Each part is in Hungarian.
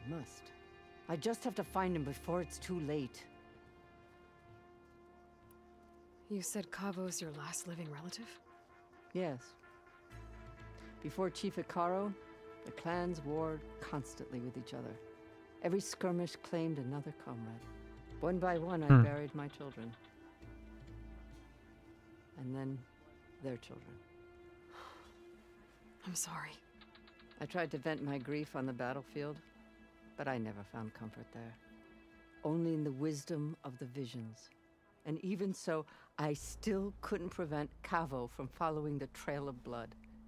must. I just have to find him before it's too late. You said Kavo's your last living relative? Yes. Before Chief Hekarro, the clans warred constantly with each other. Every skirmish claimed another comrade. One by one, I buried my children. And then their children. I'm sorry. I tried to vent my grief on the battlefield, but I never found comfort there. Only in the wisdom of the visions. And even so, I still couldn't prevent Kavo from following the trail of blood.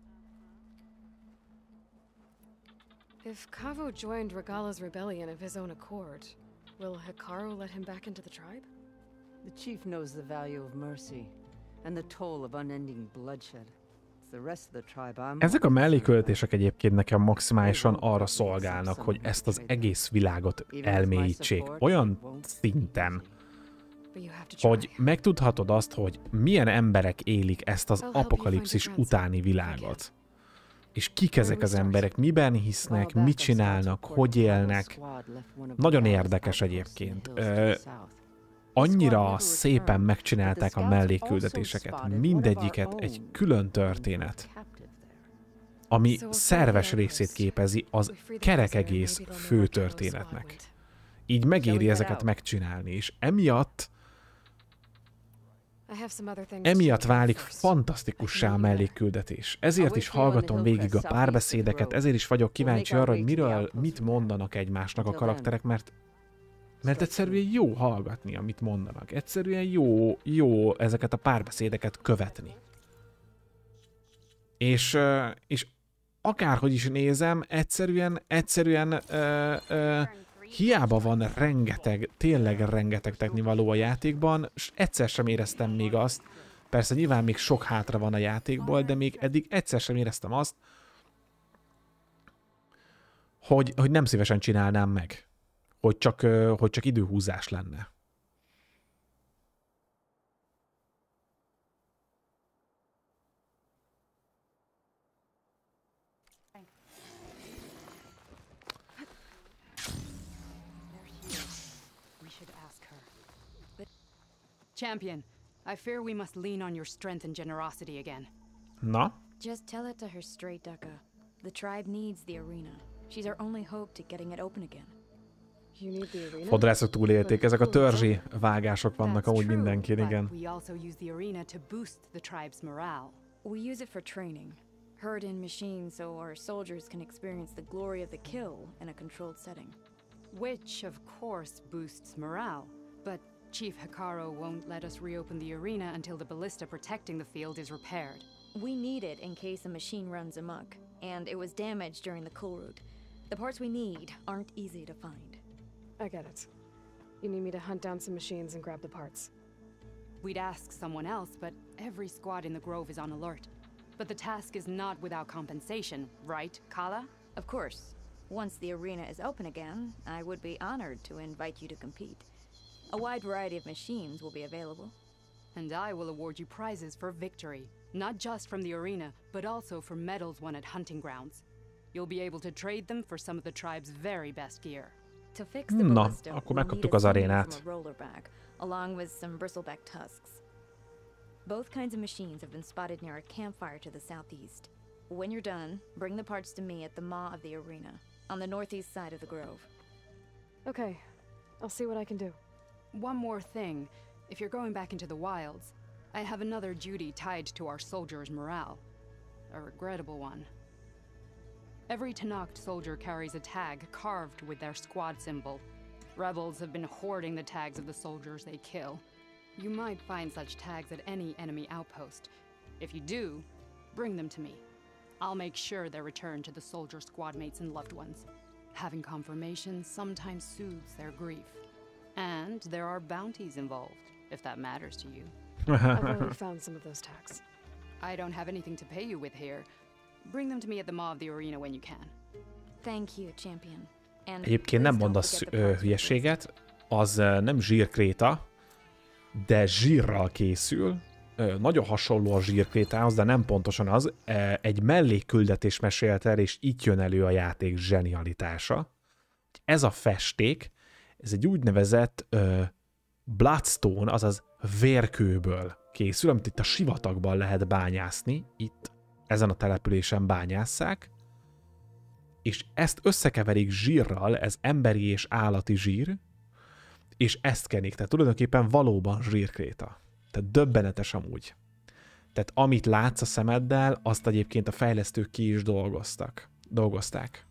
If Kavo joined Regala's rebellion of his own accord, will Hekarro let him back into the tribe? The chief knows the value of mercy and the toll of unending bloodshed. It's the rest of the tribe I'm... Ezek a melléköltések egyébként nekem maximálisan arra szolgálnak, hogy ezt az egész világot elmélyítsék olyan szinten, hogy megtudhatod azt, hogy milyen emberek élik ezt az apokalipszis utáni világot. És kik ezek az emberek, miben hisznek, mit csinálnak, hogy élnek. Nagyon érdekes egyébként. Annyira szépen megcsinálták a mellékküldetéseket. Mindegyiket egy külön történet, ami szerves részét képezi az kerek egész fő történetnek. Így megéri ezeket megcsinálni, és emiatt válik fantasztikussá a mellékküldetés. Ezért is hallgatom végig a párbeszédeket, ezért is vagyok kíváncsi arra, hogy mit mondanak egymásnak a karakterek, mert egyszerűen jó hallgatni, amit mondanak. Egyszerűen jó ezeket a párbeszédeket követni. És akárhogy is nézem, egyszerűen hiába van tényleg rengeteg tennivaló a játékban, és egyszer sem éreztem még azt, persze nyilván még sok hátra van a játékból, de még eddig egyszer sem éreztem azt, hogy nem szívesen csinálnám meg. Hogy csak időhúzás lenne. Champion, I fear we must lean on your strength and generosity again. Na? Just tell it to her straight, Ducka. The tribe needs the arena. She's our only hope to getting it open again. Fodrászok túlélték, ezek a törzsi vágások vannak amúgy mindenkin, igen. We also use the arena to boost the tribe's morale. We use it for training. Herd in machines so our soldiers can experience the glory of the kill in a controlled setting. Which, of course, boosts morale. But Chief Hekarro won't let us reopen the arena until the ballista protecting the field is repaired. We need it in case a machine runs amok, and it was damaged during the coal route. The parts we need aren't easy to find. I get it. You need me to hunt down some machines and grab the parts. We'd ask someone else, but every squad in the Grove is on alert. But the task is not without compensation, right, Kala? Of course. Once the arena is open again, I would be honored to invite you to compete. A wide variety of machines will be available. And I will award you prizes for victory, not just from the arena, but also for medals won at hunting grounds. You'll be able to trade them for some of the tribe's very best gear. To fix the ballista, akkor we'll megkaptuk need az a sinew arénát. from a rollerback, along with some bristleback tusks. Both kinds of machines have been spotted near a campfire to the southeast. When you're done, bring the parts to me at the maw of the arena, on the northeast side of the grove. Okay, I'll see what I can do. One more thing. If you're going back into the wilds, I have another duty tied to our soldiers' morale. A regrettable one. Every Tenakth soldier carries a tag carved with their squad symbol. Rebels have been hoarding the tags of the soldiers they kill. You might find such tags at any enemy outpost. If you do, bring them to me. I'll make sure they're returned to the soldier squad mates and loved ones. Having confirmation sometimes soothes their grief. And there are bounties involved, if that matters to you. I've already found some of those tags. I don't have anything to pay you with here. Bring them to me at the maw of the arena when you can. Thank you, champion. And Egyébként nem mondasz hülyeséget, az nem zsírkréta, de zsírral készül. Nagyon hasonló a zsírkrétához, de nem pontosan az. Egy mellékküldetés mesélt el, és itt jön elő a játék zsenialitása. ez a festék, ez egy úgynevezett bloodstone, azaz vérkőből készül, amit itt a sivatagban lehet bányászni, itt ezen a településen bányásszák, és ezt összekeverik zsírral, ez emberi és állati zsír, és ezt kenik, tehát tulajdonképpen valóban zsírkréta. Tehát döbbenetes amúgy. Tehát amit látsz a szemeddel, azt egyébként a fejlesztők ki is dolgozták.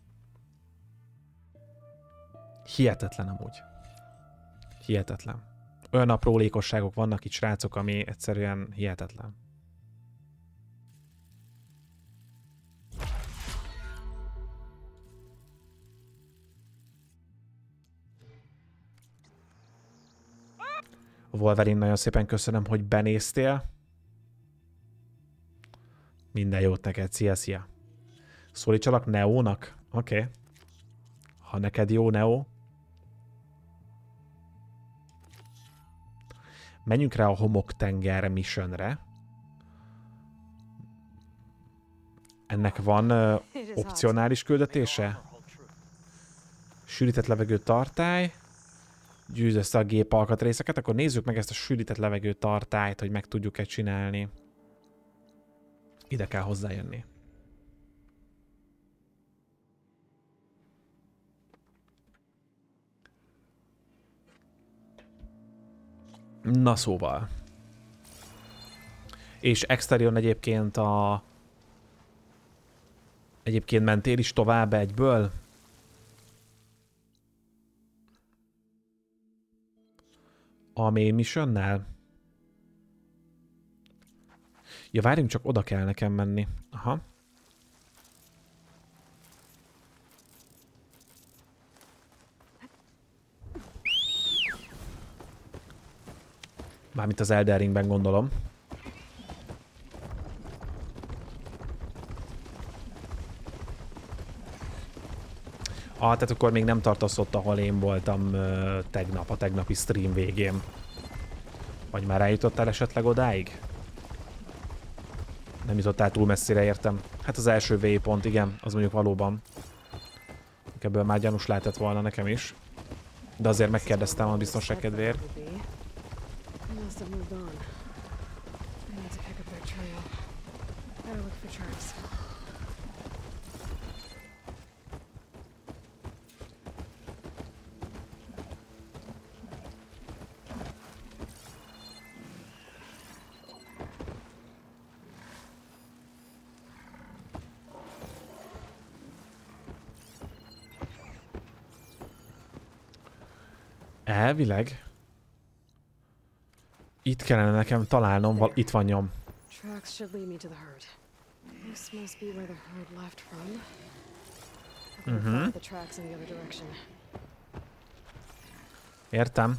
Hihetetlen amúgy. Hihetetlen. Olyan aprólékosságok vannak itt, srácok, ami egyszerűen hihetetlen. Wolverine, nagyon szépen köszönöm, hogy benéztél. Minden jót neked, szia! Szólítsalak Neónak? Oké. Ha neked jó, Neo. Menjünk rá a Homoktenger missionre. Ennek van opcionális küldetése? Sűrített levegő tartály. Gyűjtsd össze a gép alkatrészeket, akkor nézzük meg ezt a sűrített levegő tartályt, hogy meg tudjuk-e csinálni. Ide kell hozzájönni. Na szóval. És Exterion egyébként Egyébként mentél is tovább egyből? A main missionnál? Ja, várjunk, csak oda kell nekem menni. Aha. Mármint az Elden Ringben gondolom. Tehát akkor még nem tartasz ott, ahol én voltam tegnap, a tegnapi stream végén. Vagy már eljutottál esetleg odáig? Nem jutottál túl messzire, értem. Hát az első waypont, igen, az mondjuk valóban. Ebből már gyanús lehetett volna nekem is. De azért megkérdeztem a biztonság kedvéért. Elvileg. Itt kellene nekem találnom, itt van nyom. Értem.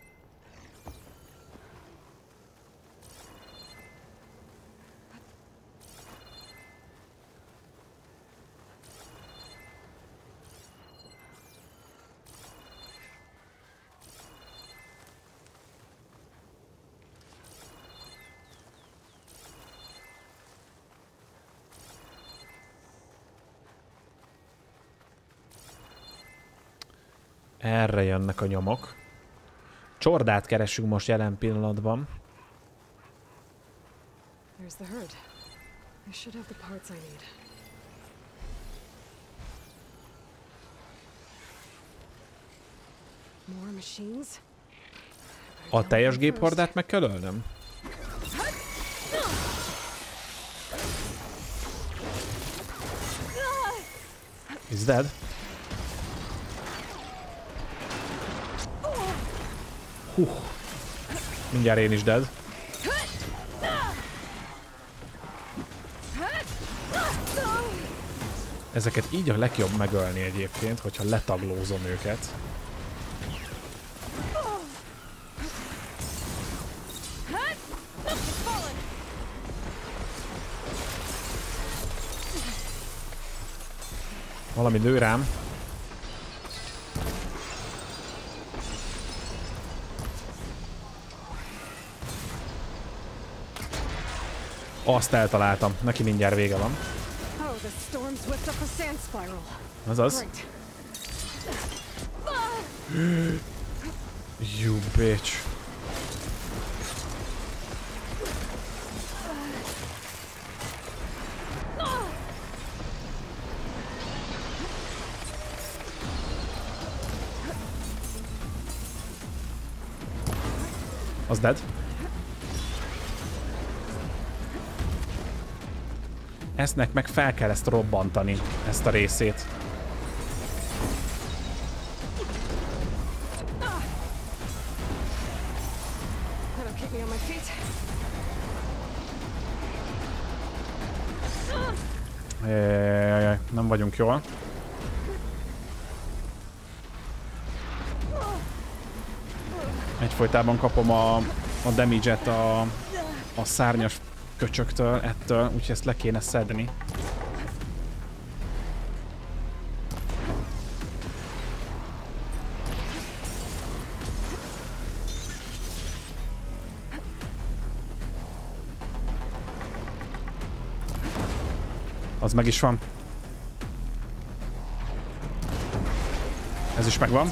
Erre jönnek a nyomok. Csordát keresünk most jelen pillanatban. A teljes géphordát meg kell ölnöm? He's dead. Mindjárt én is dead. Ezeket így a legjobb megölni egyébként, hogyha letaglózom őket. Valami lő rám. Azt eltaláltam. Neki mindjárt vége van. You bitch. Az dead. Eznek meg fel kell ezt robbantani, ezt a részét. Nem vagyunk jól. Egyfolytában kapom a damage-et a szárnyas köcsöktől, ettől, úgyhogy ezt le kéne szedni. Az meg is van. Ez is megvan.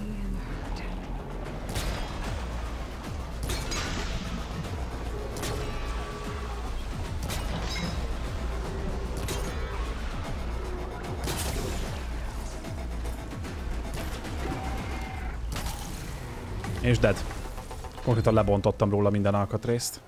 És dead. Konkrétan lebontottam róla minden alkatrészt.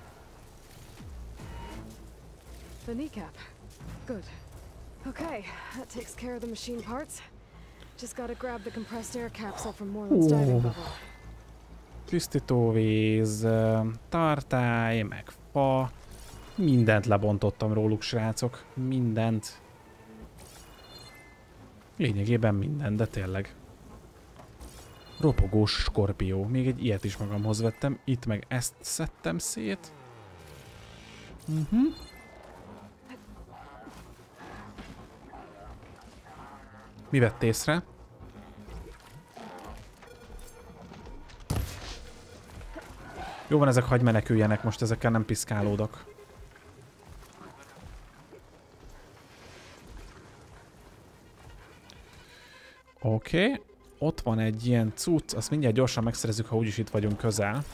The kneecap. Good. Okay, that takes care of the machine parts. Just gotta grab the compressed air capsule from Moreland's diving bubble. Tisztítóvíz, tartály, meg fa. Mindent lebontottam róluk, srácok. Mindent. Lényegében mindent, de tényleg. Ropogós skorpió. Még egy ilyet is magamhoz vettem. Itt meg ezt szedtem szét. Mi vett észre? Jó van, ezek hagy meneküljenek, most ezekkel nem piszkálódok. Oké. Ott van egy ilyen cucc, azt mindjárt gyorsan megszerezzük, ha úgyis itt vagyunk közel.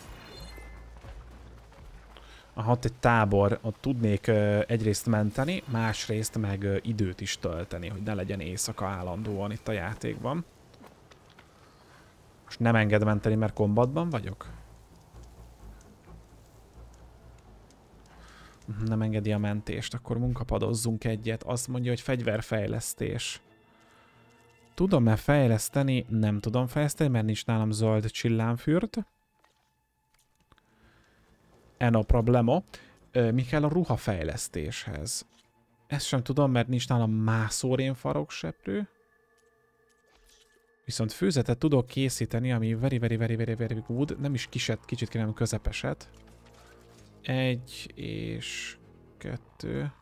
Aha, ott egy tábor, ott tudnék egyrészt menteni, másrészt meg időt is tölteni, hogy ne legyen éjszaka állandóan itt a játékban. Most nem enged menteni, mert kombatban vagyok? Nem engedi a mentést, akkor munkapadozzunk egyet. Azt mondja, hogy fegyverfejlesztés. Tudom-e fejleszteni? Nem tudom fejleszteni, mert nincs nálam zöld csillámfürt. No problemo. Mi kell a ruhafejlesztéshez? Ezt sem tudom, mert nincs nálam mászórén farokseprő. Viszont főzetet tudok készíteni, ami very good. Nem is kicsit kérem közepeset. 1 és 2.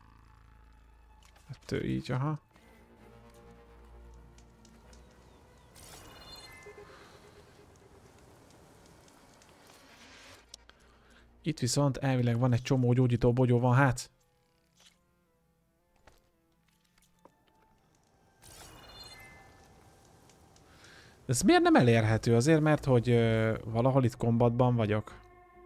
2 így, aha. Itt viszont elvileg van egy csomó gyógyító bogyó van, hát. Ez miért nem elérhető? Azért, mert hogy valahol itt kombatban vagyok.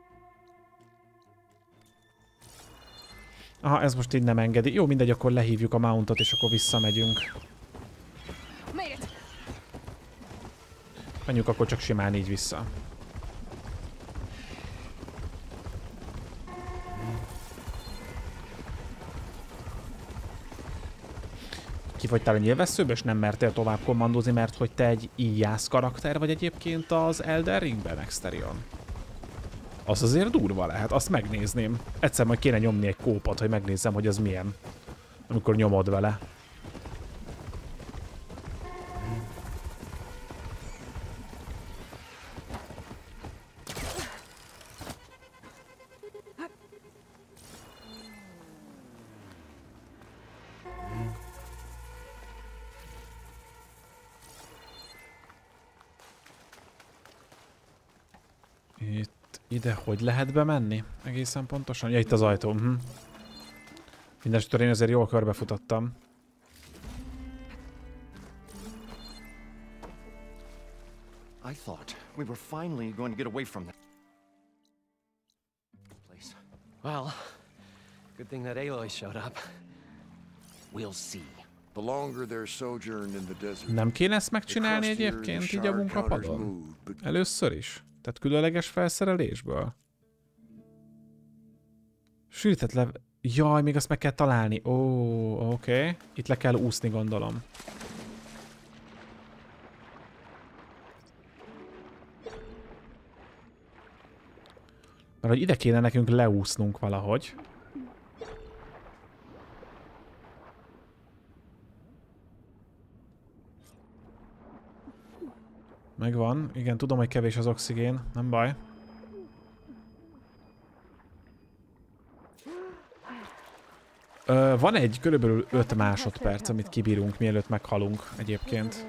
Aha, ez most így nem engedi. Jó, mindegy, akkor lehívjuk a mountot, és akkor visszamegyünk. Menjünk akkor csak simán így vissza. Kifogytál a nyilvesszőbe, és nem mertél tovább kommandózni, mert hogy te egy íjász karakter vagy egyébként az Elden Ringben, Exterion. Az azért durva lehet, azt megnézném. Egyszer majd kéne nyomni egy kópat, hogy megnézzem, hogy az milyen. Amikor nyomod vele. Ide hogy lehet bemenni? Egészen pontosan? Ja, itt az ajtó. Mindenesetre én azért jól körbefutottam. I thought we were finally going to get away from that place. Well, good thing that Aloy showed up. We'll see. The longer their sojourn in the desert. Nem kéne ezt megcsinálni egyébként így a munkapadon? Először is? Tehát különleges felszerelésből? Sűrített le... Jaj, még azt meg kell találni. Ó, oké. Itt le kell úszni, gondolom. Mert hogy ide kéne nekünk leúsznunk valahogy. Megvan. Igen, tudom, hogy kevés az oxigén. Nem baj. Van egy körülbelül 5 másodperc, amit kibírunk, mielőtt meghalunk egyébként.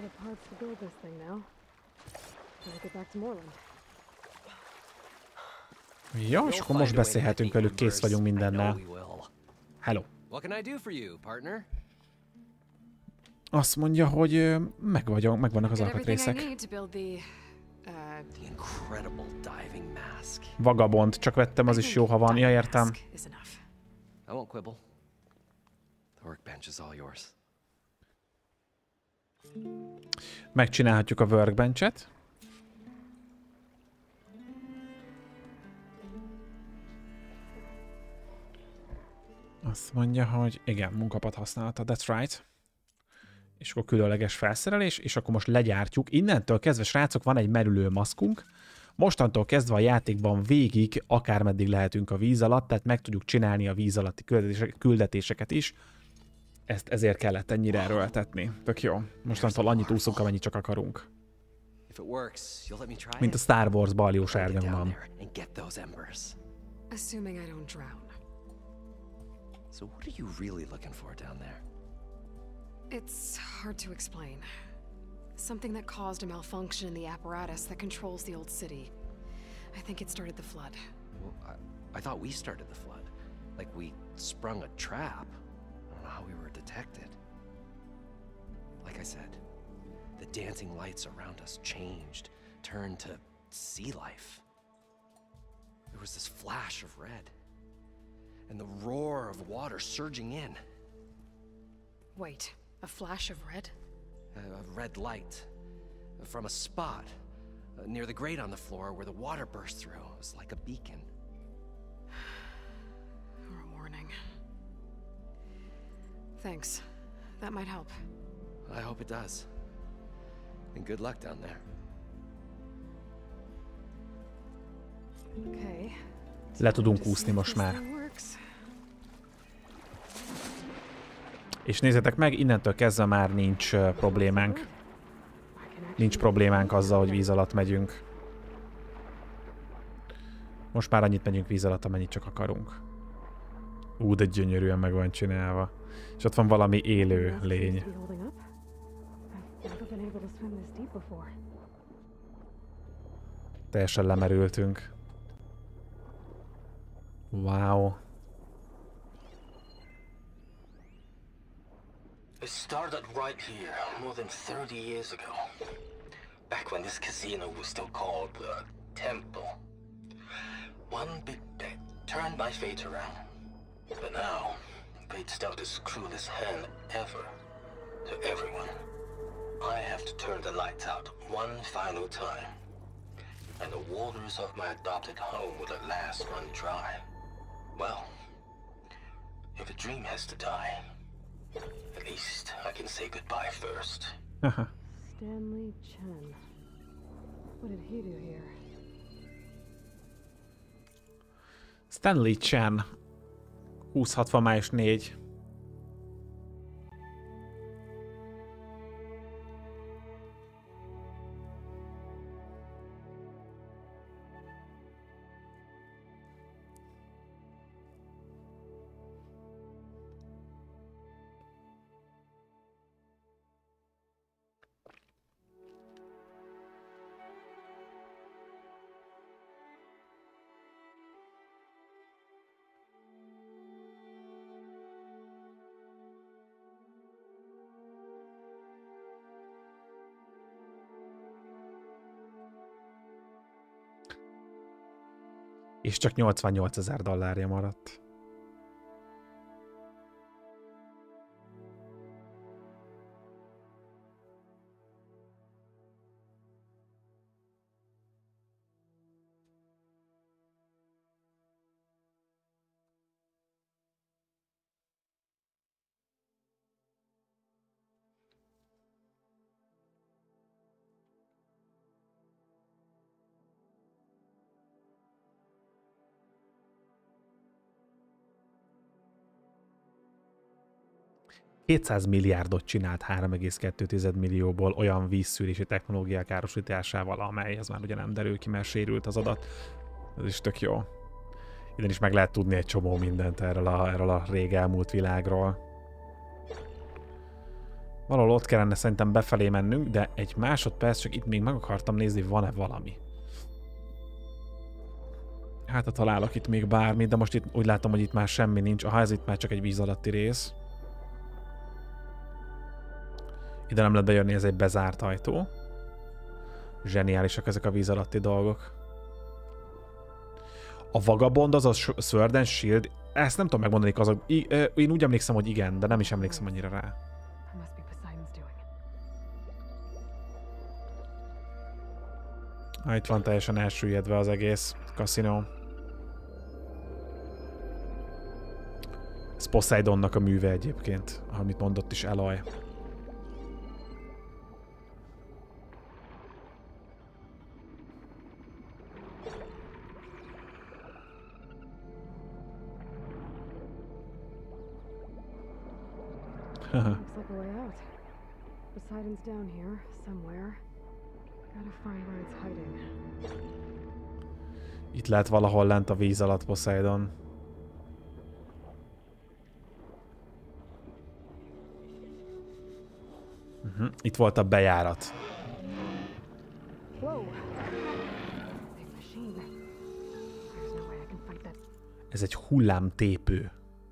Jó, és akkor most beszélhetünk velük, kész vagyunk mindennel. Hello. Azt mondja, hogy megvannak az alkatrészek. Vagabond, csak vettem, az is jó, ha van. Ja, értem. Megcsinálhatjuk a workbenchet. Azt mondja, hogy igen, munkapad használata, that's right. És akkor különleges felszerelés, és akkor most legyártjuk. Innentől kezdve, srácok, van egy merülő maszkunk. Mostantól kezdve a játékban végig akármeddig lehetünk a víz alatt, tehát meg tudjuk csinálni a víz alatti küldetéseket is. Ezt ezért kellett ennyire erőltetni. Tök jó. Mostantól annyit úszunk, amennyit csak akarunk. Mint a Star Wars baljós árnyamban. Assuming I don't drown. So what are you really looking for down there? It's hard to explain. Something that caused a malfunction in the apparatus that controls the old city. I think it started the flood. Well, I thought we started the flood. Like we sprung a trap. I don't know how we were detected. Like I said, the dancing lights around us changed, turned to sea life. There was this flash of red, and the roar of water surging in. Wait, a flash of red? A red light from a spot near the grate on the floor where the water burst through. It was like a beacon. Or a warning. Thanks. That might help. I hope it does. And good luck down there. Okay. Le tudunk úszni most már. És nézzétek meg, innentől kezdve már nincs problémánk. Nincs problémánk azzal, hogy víz alatt megyünk. Most már annyit megyünk víz alatt, amennyit csak akarunk. De gyönyörűen meg van csinálva. És ott van valami élő lény. Teljesen lemerültünk. Wow. It started right here, more than 30 years ago. Back when this casino was still called the Temple. One big bet turned my fate around. But now, fate's dealt its cruelest hand ever to everyone. I have to turn the lights out one final time. And the waters of my adopted home will at last run dry. Well, if a dream has to die, at least I can say goodbye first. Stanley Chen. What did he do here? Stanley Chen. 2060 május 4. És csak $88,000 maradt. $200 milliárdot csinált 3,2 millióból olyan vízszűrési technológiák árosításával, amelyhez már ugye nem derül ki, mert sérült az adat. Ez is tök jó. Innen is meg lehet tudni egy csomó mindent erről a rég elmúlt világról. Valahol ott kellene szerintem befelé mennünk, de egy másodperc, csak itt még meg akartam nézni, van-e valami. Hát ha találok itt még bármi, de most itt úgy látom, hogy itt már semmi nincs. Aha, ez itt már csak egy víz alatti rész. Ide nem lehet bejönni, ez egy bezárt ajtó. Zseniálisak ezek a víz alatti dolgok. A Vagabond, az a Sword and Shield, ezt nem tudom megmondani, azok. Én úgy emlékszem, hogy igen, de nem is emlékszem annyira rá. Itt van teljesen elsüllyedve az egész kaszinó. Ez Poseidonnak a műve egyébként, amit mondott is Aloy. Looks like a way out. Poseidon's down here, somewhere. Gotta find where it's hiding. Itt lehet valahol lent a víz alatt Poseidon. Itt volt a bejárat. Ez egy hullámtépő.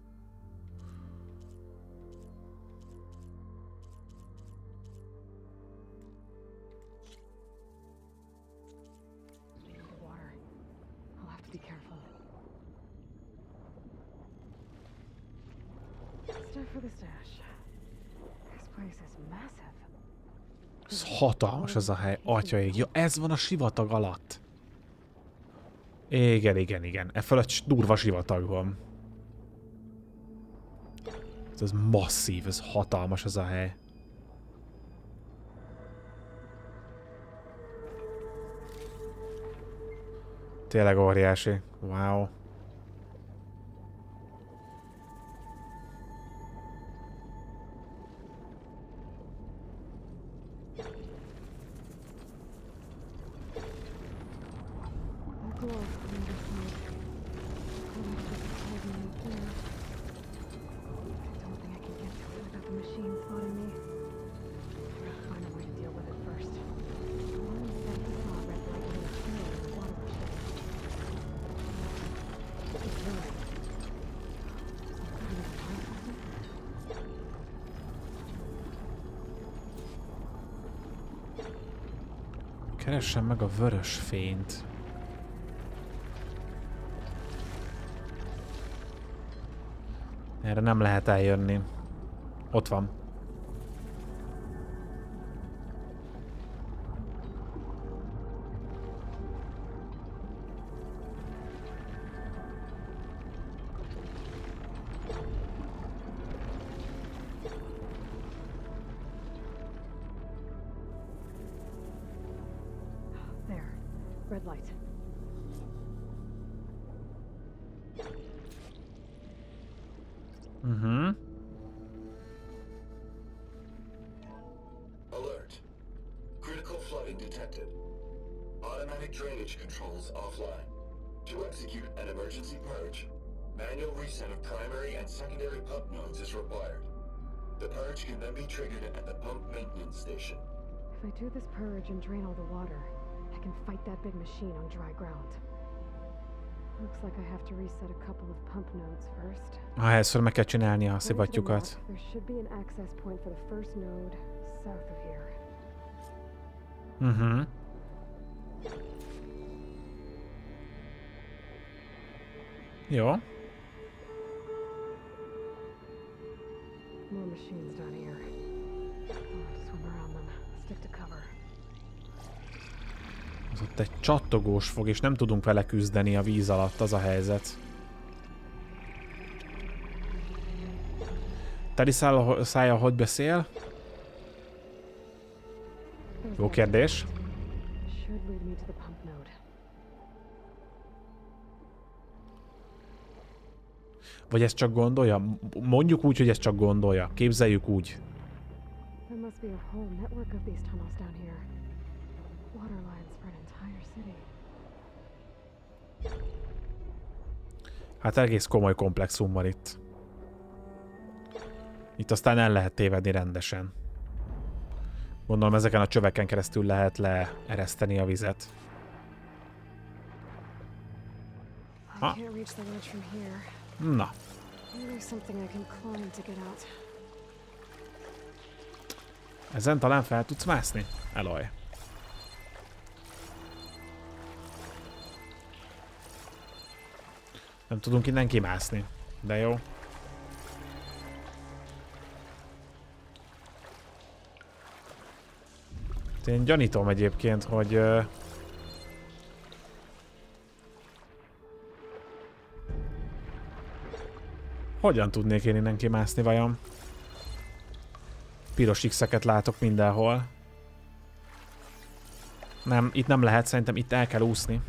Ez hatalmas ez a hely, atyaig. Ja, ez van a sivatag alatt. Igen. E fölött durva sivatag van. Ez masszív, ez hatalmas ez a hely. Tényleg óriási. Wow. Keressem meg a vörös fényt. Erre nem lehet eljönni. Ott van. Red light. Alert. Critical flooding detected. Automatic drainage controls offline. To execute an emergency purge, manual reset of primary and secondary pump nodes is required. The purge can then be triggered at the pump maintenance station. If I do this purge and drain all the water, I can fight that big machine on dry ground. Looks like I have to reset a couple of pump nodes first. Először meg kell csinálni a szivattyúkat. There should be an access point for the first node south of here. Jó. More machines down here. Swim around them. Stick to cover. Az ott egy csattogós fog, és nem tudunk vele küzdeni a víz alatt, az a helyzet. Teddy szája hogy beszél? Jó kérdés. Vagy ezt csak gondolja? Mondjuk úgy, hogy ezt csak gondolja. Képzeljük úgy. Hát egész komoly komplexum van itt. Itt aztán el lehet tévedni rendesen. Gondolom ezeken a csöveken keresztül lehet leereszteni a vizet. Ha. Na. Ezen talán fel tudsz mászni? Eloy. Nem tudunk innen kimászni. De jó. Én gyanítom egyébként, hogy... hogyan tudnék én innen kimászni vajon? Piros X-eket látok mindenhol. Nem, itt nem lehet, szerintem itt el kell úszni.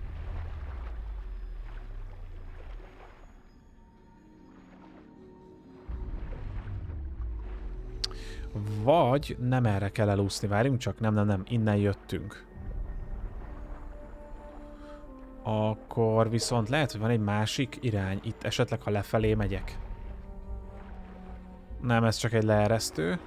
Vagy nem erre kell elúszni, várjunk csak, nem, innen jöttünk. Akkor viszont lehet, hogy van egy másik irány, itt esetleg ha lefelé megyek. Nem, ez csak egy leeresztő.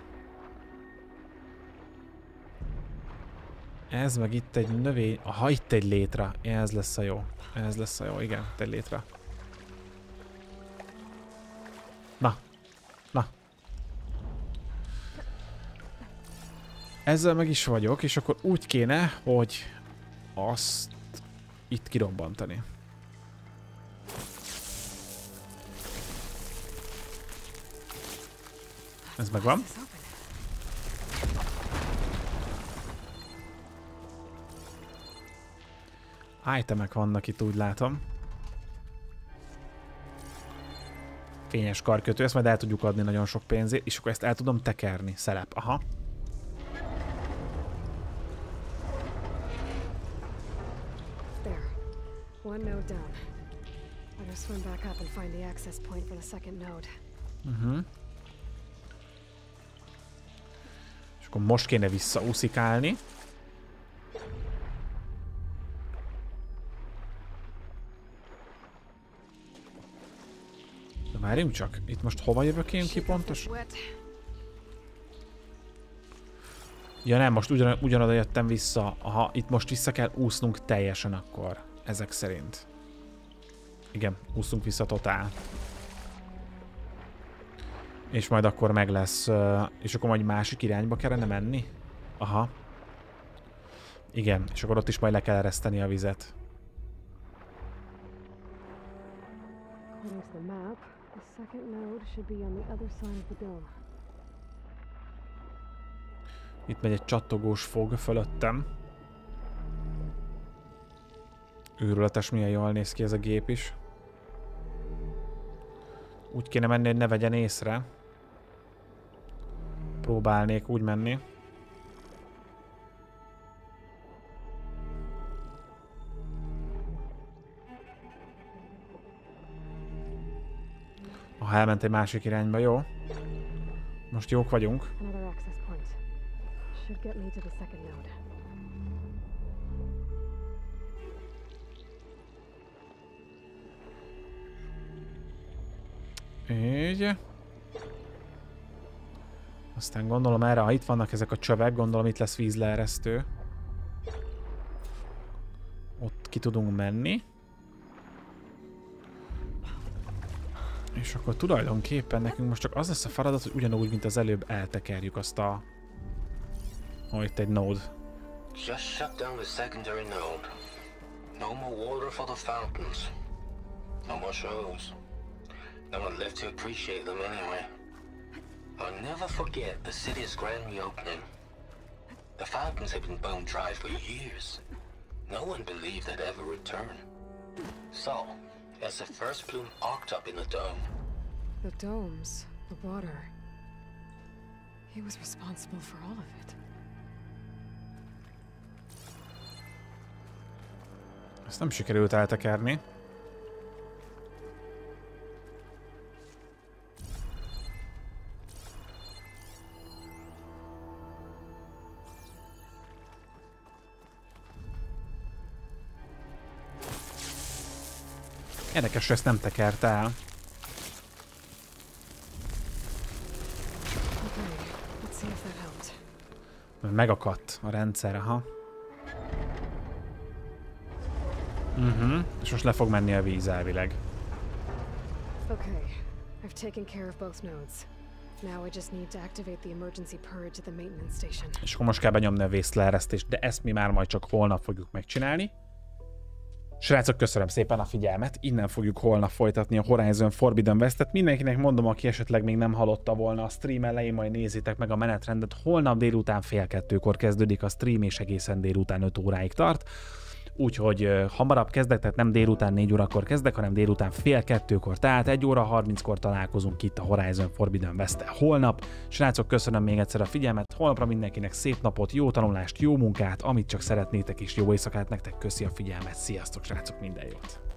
Ez meg itt egy növény, aha, itt egy létra, ez lesz a jó. Ez lesz a jó, igen, itt egy létra. Na. Ezzel meg is vagyok, és akkor úgy kéne, hogy azt itt kirobbantani. Ez megvan. Itemek vannak itt, úgy látom. Fényes karkötő, ezt majd el tudjuk adni nagyon sok pénzért, és akkor ezt el tudom tekerni. Szelep, aha. One node down. Better swim back up and find the access point for the second node. És akkor most kéne visszaúszikálni. De várjunk csak, itt most hova jövök én ki pontosan? Ja nem, most ugyanoda jöttem vissza. Aha, itt most vissza kell úsznunk teljesen akkor. Ezek szerint. Igen, úszunk vissza totál. És majd akkor meg lesz... és akkor majd másik irányba kellene menni? Aha. Igen, és akkor ott is majd le kell ereszteni a vizet. Itt megy egy csattogós fog fölöttem. Őrületes, milyen jól néz ki ez a gép is. Úgy kéne menni, hogy ne vegyen észre. Próbálnék úgy menni. Ha elment egy másik irányba, jó. Most jók vagyunk. Így. Aztán gondolom erre, ha itt vannak ezek a csövek, gondolom itt lesz vízleeresztő. Ott ki tudunk menni. És akkor tulajdonképpen nekünk most csak az lesz a feladat, hogy ugyanúgy, mint az előbb eltekerjük azt a... Oh, itt egy node. Just shut down the secondary node. No more water for the fountains. No more shows. No one left to appreciate them anyway. I'll never forget the city's grand reopening. The fountains had been bone dry for years. No one believed they'd ever return. So, as the first plume arced up in the dome. The domes, the water. He was responsible for all of it. Ezt nem sikerült eltekerni. Érdekes, hogy ezt nem tekert el. Megakadt a rendszer, aha. És most le fog menni a víz elvileg. Okay, I've taken care of both nodes. Now I just need to activate the emergency purge at the maintenance station. És akkor most kell benyomni a vészleeresztést, de ezt mi már majd csak holnap fogjuk megcsinálni. Srácok, köszönöm szépen a figyelmet, innen fogjuk holnap folytatni a Horizon Forbidden West-et. Mindenkinek mondom, aki esetleg még nem hallotta volna a stream elején, majd nézzétek meg a menetrendet. Holnap délután 1:30-kor kezdődik a stream, és egészen délután 5 óráig tart. Úgyhogy hamarabb kezdek, tehát nem délután 4 órakor kezdek, hanem délután 1:30-kor, tehát 1 óra 30-kor találkozunk itt a Horizon Forbidden West-tel holnap. Srácok, köszönöm még egyszer a figyelmet, holnapra mindenkinek szép napot, jó tanulást, jó munkát, amit csak szeretnétek, és jó éjszakát nektek, köszi a figyelmet, sziasztok srácok, minden jót!